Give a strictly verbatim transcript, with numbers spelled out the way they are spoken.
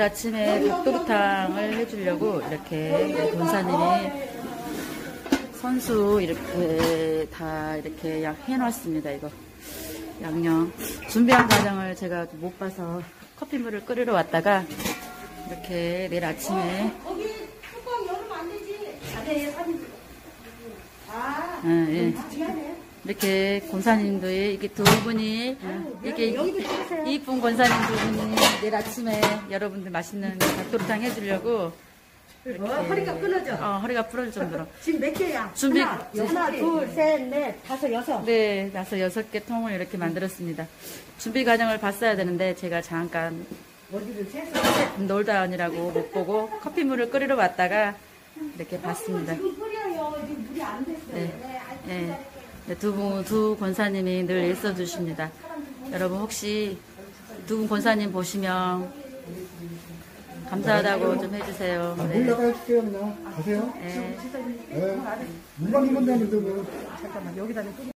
내일 아침에 닭도리탕을 해주려고 이렇게 권사님이 선수 이렇게 다 이렇게 약 해놨습니다. 이거 양념 준비한 과정을 제가 못 봐서 커피물을 끓이러 왔다가 이렇게 내일 아침에 거기 뚜껑 열으면 안 되지. 자세히 사진. 아, 아, 예. 미안해. 이렇게 권사님도 이게 두 분이 이게 이쁜 권사님 두 분이 내일 아침에 여러분들 맛있는 닭도리탕 해주려고 어, 허리가 끊어져. 어, 허리가 부러질 정도로 지금 몇 개야? 준비 하나, 하나, 둘, 셋, 넷, 다섯, 여섯. 네, 나서 여섯 개 통을 이렇게 만들었습니다. 준비 과정을 봤어야 되는데 제가 잠깐 어디를 세서? 놀다 오느라고 못 보고 커피물을 끓이러 왔다가 이렇게 봤습니다. 지금 끓여요. 지금 물이 안 됐어요. 네. 네, 아주 네. 네, 두 분, 두 권사님이 늘 애써 주십니다. 여러분 혹시 두 분 권사님 보시면 감사하다고 좀 해주세요. 아, 네. 물 나가줄게요, 그냥. 가세요. 네. 네. 물 받는 건데, 아닌데, 뭐. 잠깐만 여기다 좀 끓여.